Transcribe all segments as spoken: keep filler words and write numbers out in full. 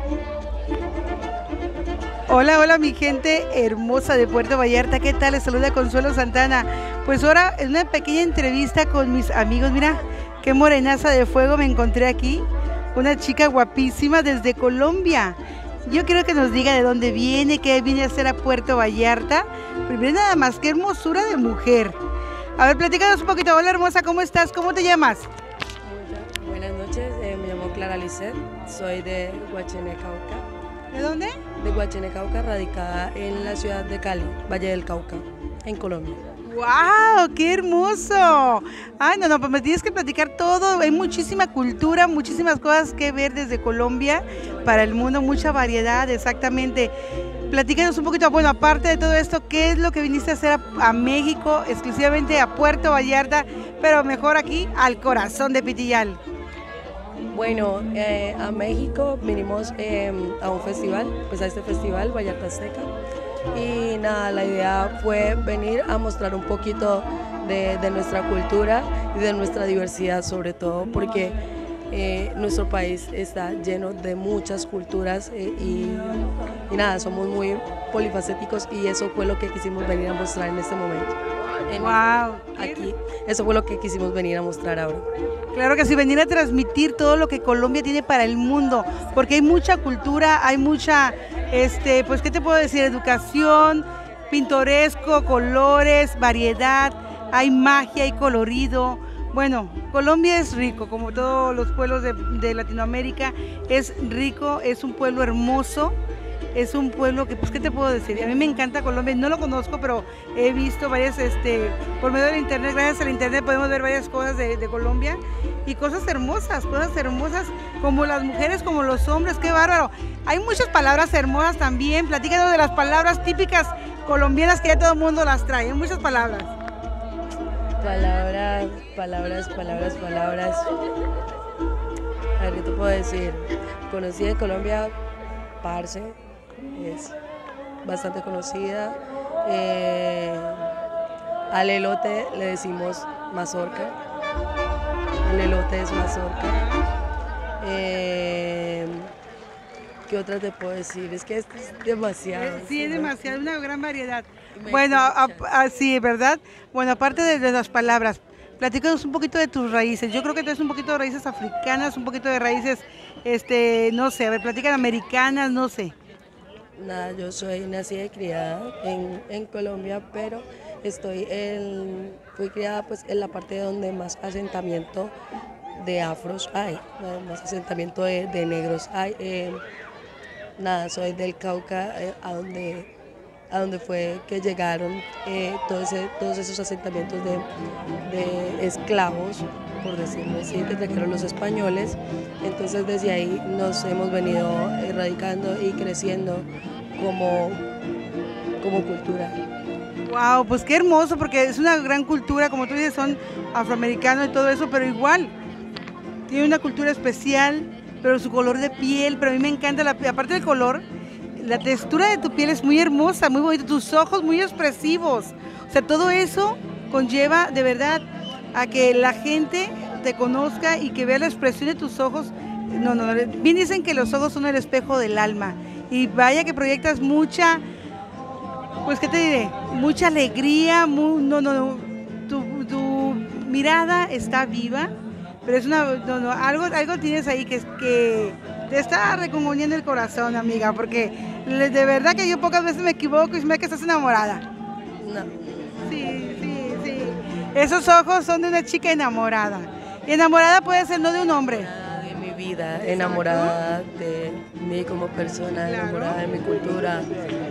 Hola, hola mi gente hermosa de Puerto Vallarta, ¿qué tal? Les saluda Consuelo Santana. Pues ahora en una pequeña entrevista con mis amigos, mira, qué morenaza de fuego me encontré aquí, una chica guapísima desde Colombia. Yo quiero que nos diga de dónde viene, qué viene a hacer a Puerto Vallarta. Primero nada más, qué hermosura de mujer. A ver, platícanos un poquito. Hola hermosa, ¿cómo estás? ¿Cómo te llamas? Buenas noches, eh, me llamo Clara Lisset, soy de Guachené, Cauca. ¿De dónde? De Guachené, Cauca, radicada en la ciudad de Cali, Valle del Cauca, en Colombia. ¡Wow! ¡Qué hermoso! Ay, no, no, pues me tienes que platicar todo. Hay muchísima cultura, muchísimas cosas que ver desde Colombia para el mundo, mucha variedad, exactamente. Platícanos un poquito, bueno, aparte de todo esto, ¿qué es lo que viniste a hacer a, a México, exclusivamente a Puerto Vallarta, pero mejor aquí, al corazón de Pitillal? Bueno, eh, a México vinimos eh, a un festival, pues a este festival, Vallarta Azteca. Y nada, la idea fue venir a mostrar un poquito de, de nuestra cultura y de nuestra diversidad, sobre todo porque eh, nuestro país está lleno de muchas culturas eh, y, y nada, somos muy polifacéticos y eso fue lo que quisimos venir a mostrar en este momento. En ¡Wow! Aquí, eso fue lo que quisimos venir a mostrar ahora. Claro que sí, venir a transmitir todo lo que Colombia tiene para el mundo, porque hay mucha cultura, hay mucha, este, pues, ¿qué te puedo decir? Educación, pintoresco, colores, variedad, hay magia, hay colorido. Bueno, Colombia es rico, como todos los pueblos de, de Latinoamérica, es rico, es un pueblo hermoso. Es un pueblo que, pues, ¿qué te puedo decir? A mí me encanta Colombia, no lo conozco, pero he visto varias, este, por medio del internet, gracias al internet podemos ver varias cosas de, de Colombia y cosas hermosas, cosas hermosas como las mujeres, como los hombres, qué bárbaro. Hay muchas palabras hermosas también, platícanos de las palabras típicas colombianas que ya todo el mundo las trae, hay muchas palabras. Palabras, palabras, palabras, palabras. A ver, ¿qué te puedo decir? Conocí de Colombia, parce. Es bastante conocida. Eh, al elote le decimos mazorca. El elote es mazorca. Eh, ¿Qué otra te puedo decir? Es que es demasiado. Sí, es demasiado, una gran variedad. Me Bueno, escuchas. así, ¿verdad? Bueno, aparte de, de las palabras, platícanos un poquito de tus raíces. Yo creo que tienes un poquito de raíces africanas, un poquito de raíces, este, no sé, a ver, platican americanas, no sé. Nada, yo soy nacida y criada en, en Colombia, pero estoy en, fui criada pues en la parte donde más asentamiento de afros hay, más asentamiento de, de negros hay. Eh, nada, soy del Cauca, eh, a donde a donde fue que llegaron eh, todo ese, todos esos asentamientos de, de esclavos, por decirlo así, que trajeron los españoles. Entonces desde ahí nos hemos venido erradicando y creciendo como, como cultura. Wow, pues qué hermoso, porque es una gran cultura, como tú dices, son afroamericanos y todo eso, pero igual, tiene una cultura especial, pero su color de piel, pero a mí me encanta, la, aparte del color, la textura de tu piel es muy hermosa, muy bonita, tus ojos muy expresivos, o sea, todo eso conlleva de verdad a que la gente te conozca y que vea la expresión de tus ojos. No, no, bien dicen que los ojos son el espejo del alma, y vaya que proyectas mucha, pues, ¿qué te diré? Mucha alegría, muy, no, no, no, tu, tu mirada está viva, pero es una, no, no, algo, algo tienes ahí que, que te está recongoniendo el corazón, amiga, porque de verdad que yo pocas veces me equivoco y se me ve que estás enamorada. No. Sí, sí, sí. Esos ojos son de una chica enamorada. Y enamorada puede ser no de un hombre. Enamorada de mi vida, enamorada de mí como persona, Claro. enamorada de mi cultura,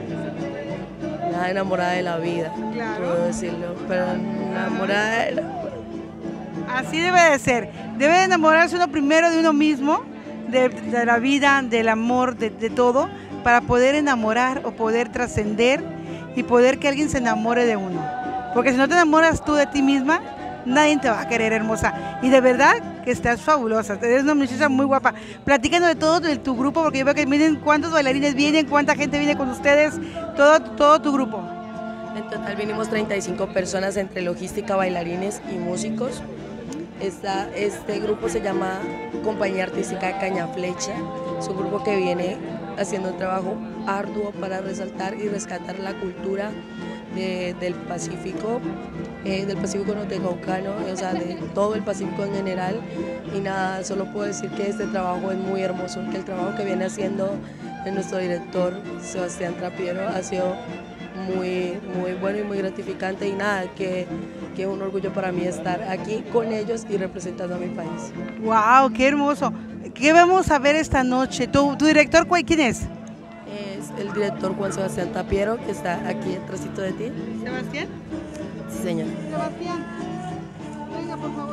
nada, enamorada de la vida, Claro. puedo decirlo, pero enamorada de la... Así debe de ser. Debe de enamorarse uno primero de uno mismo, de, de la vida, del amor, de, de todo, para poder enamorar o poder trascender y poder que alguien se enamore de uno. Porque si no te enamoras tú de ti misma, nadie te va a querer, hermosa. Y de verdad que estás fabulosa, eres una muchacha muy guapa. Platícanos de todo de tu grupo, porque yo veo que miren cuántos bailarines vienen, cuánta gente viene con ustedes, todo, todo tu grupo. En total vinimos treinta y cinco personas entre logística, bailarines y músicos. Esta, este grupo se llama Compañía Artística Caña Flecha. Es un grupo que viene haciendo un trabajo arduo para resaltar y rescatar la cultura de, del Pacífico, eh, del Pacífico nortecaucano, o sea, de todo el Pacífico en general. Y nada, solo puedo decir que este trabajo es muy hermoso, que el trabajo que viene haciendo nuestro director Sebastián Trapiero ha sido muy, muy bueno y muy gratificante, y nada, que, que es un orgullo para mí estar aquí con ellos y representando a mi país. ¡Wow! ¡Qué hermoso! ¿Qué vamos a ver esta noche? ¿Tu, tu director quién es? Es el director Juan Sebastián Tapiero, que está aquí detrásito de ti. ¿Sebastián? Sí, señor. Sebastián, venga, por favor.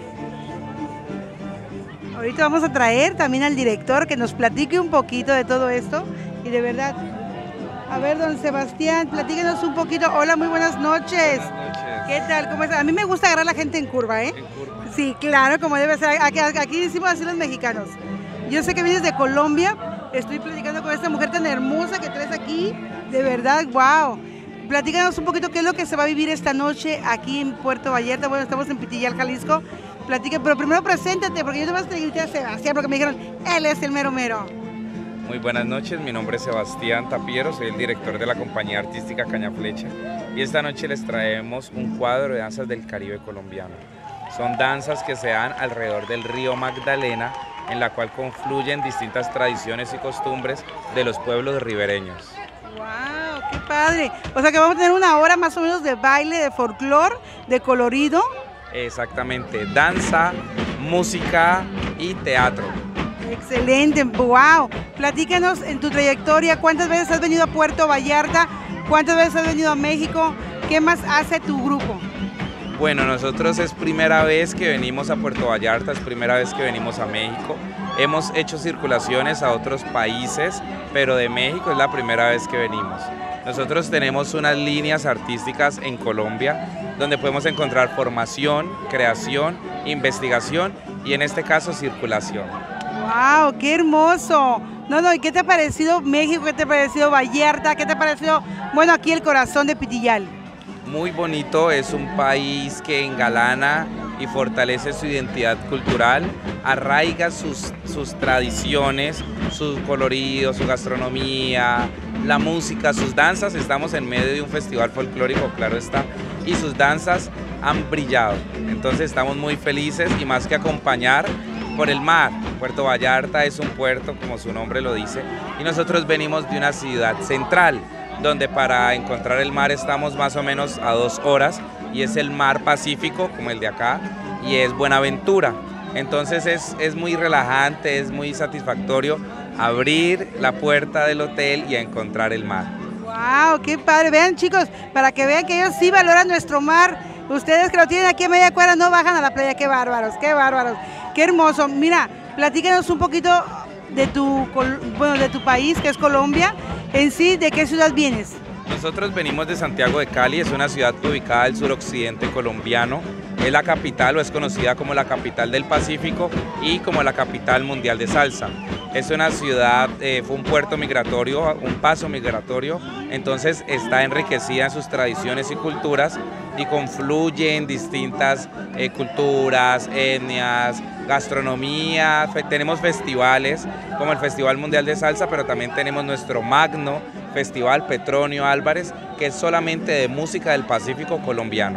Ahorita vamos a traer también al director que nos platique un poquito de todo esto, y de verdad, a ver, don Sebastián, platíquenos un poquito. Hola, muy buenas noches. Buenas noches. ¿Qué tal? ¿Cómo está? A mí me gusta agarrar a la gente en curva, ¿eh? En curva. Sí, claro, como debe ser. Aquí, aquí decimos así los mexicanos. Yo sé que vienes de Colombia, estoy platicando con esta mujer tan hermosa que traes aquí, de verdad, wow. Platícanos un poquito qué es lo que se va a vivir esta noche aquí en Puerto Vallarta. Bueno, estamos en Pitillal, Jalisco. Platica, pero primero preséntate, porque yo te vas a decir a Sebastián, porque me dijeron, él es el mero mero. Muy buenas noches, mi nombre es Sebastián Tapiero, soy el director de la Compañía Artística Caña Flecha, y esta noche les traemos un cuadro de danzas del Caribe colombiano. Son danzas que se dan alrededor del río Magdalena, en la cual confluyen distintas tradiciones y costumbres de los pueblos ribereños. ¡Wow! ¡Qué padre! O sea que vamos a tener una hora más o menos de baile, de folclore, de colorido. Exactamente, danza, música y teatro. Excelente, wow. Platícanos en tu trayectoria, ¿cuántas veces has venido a Puerto Vallarta? ¿Cuántas veces has venido a México? ¿Qué más hace tu grupo? Bueno, nosotros es primera vez que venimos a Puerto Vallarta, es primera vez que venimos a México. Hemos hecho circulaciones a otros países, pero de México es la primera vez que venimos. Nosotros tenemos unas líneas artísticas en Colombia donde podemos encontrar formación, creación, investigación y en este caso circulación. ¡Wow! ¡Qué hermoso! No, no, ¿y qué te ha parecido México? ¿Qué te ha parecido Vallarta? ¿Qué te ha parecido, bueno, aquí el corazón de Pitillal? Muy bonito, es un país que engalana y fortalece su identidad cultural, arraiga sus, sus tradiciones, su colorido, su gastronomía, la música, sus danzas. Estamos en medio de un festival folclórico, claro está, y sus danzas han brillado. Entonces estamos muy felices y más que acompañar por el mar. Puerto Vallarta es un puerto, como su nombre lo dice, y nosotros venimos de una ciudad central, donde para encontrar el mar estamos más o menos a dos horas, y es el mar Pacífico, como el de acá, y es Buenaventura. Entonces es, es muy relajante, es muy satisfactorio abrir la puerta del hotel y encontrar el mar. ¡Wow! ¡Qué padre! Vean, chicos, para que vean que ellos sí valoran nuestro mar. Ustedes que lo tienen aquí a media cuadra no bajan a la playa. ¡Qué bárbaros! ¡Qué bárbaros! ¡Qué hermoso! Mira, platícanos un poquito de tu, bueno, de tu país, que es Colombia. En sí, ¿de qué ciudad vienes? Nosotros venimos de Santiago de Cali, es una ciudad ubicada al suroccidente colombiano. Es la capital, o es conocida como la capital del Pacífico y como la capital mundial de salsa. Es una ciudad, eh, fue un puerto migratorio, un paso migratorio, entonces está enriquecida en sus tradiciones y culturas y confluyen distintas eh, culturas, etnias, gastronomía. Fe, tenemos festivales como el Festival Mundial de Salsa, pero también tenemos nuestro magno Festival Petronio Álvarez, que es solamente de música del Pacífico colombiano.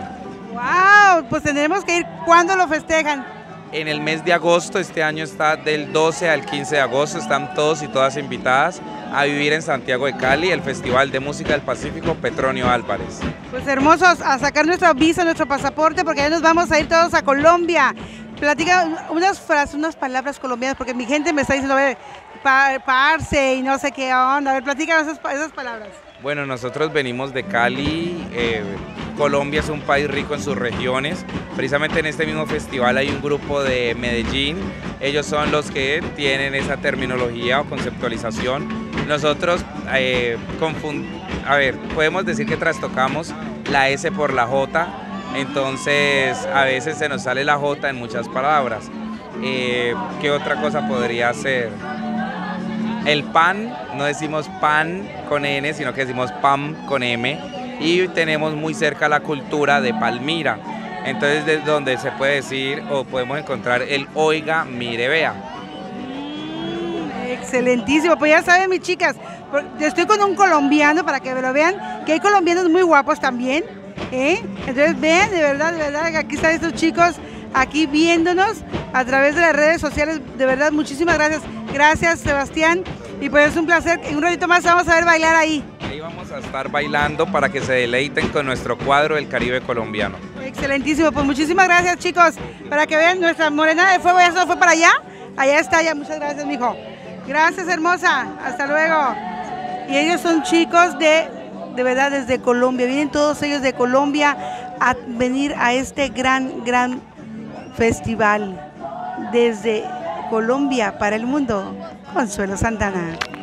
¡Wow! Pues tendremos que ir. ¿Cuándo lo festejan? En el mes de agosto, este año está del doce al quince de agosto, están todos y todas invitadas a vivir en Santiago de Cali el Festival de Música del Pacífico Petronio Álvarez. Pues hermosos, a sacar nuestra visa, nuestro pasaporte, porque ya nos vamos a ir todos a Colombia. Platica unas frases, unas palabras colombianas, porque mi gente me está diciendo, a ver, pa, parce y no sé qué onda. A ver, platícanos esas, esas palabras. Bueno, nosotros venimos de Cali. eh, Colombia es un país rico en sus regiones. Precisamente en este mismo festival hay un grupo de Medellín. Ellos son los que tienen esa terminología o conceptualización. Nosotros, eh, confund... a ver, podemos decir que trastocamos la S por la J. Entonces, a veces se nos sale la J en muchas palabras. Eh, ¿Qué otra cosa podría ser? El pan, no decimos pan con N, sino que decimos pam con M. Y tenemos muy cerca la cultura de Palmira. Entonces, de donde se puede decir o podemos encontrar el oiga, mire, vea. Mm, excelentísimo, pues ya saben mis chicas, estoy con un colombiano para que me lo vean, que hay colombianos muy guapos también, ¿eh? Entonces vean, de verdad, de verdad, aquí están estos chicos aquí viéndonos a través de las redes sociales, de verdad, muchísimas gracias, gracias Sebastián, y pues es un placer, en un ratito más vamos a ver bailar ahí. Ahí vamos a estar bailando para que se deleiten con nuestro cuadro del Caribe colombiano. Excelentísimo, pues muchísimas gracias chicos, para que vean nuestra morena de fuego, ya se fue para allá, allá está ya, muchas gracias mijo, gracias hermosa, hasta luego. Y ellos son chicos de, de verdad desde Colombia, vienen todos ellos de Colombia a venir a este gran, gran festival desde Colombia para el mundo, Consuelo Santana.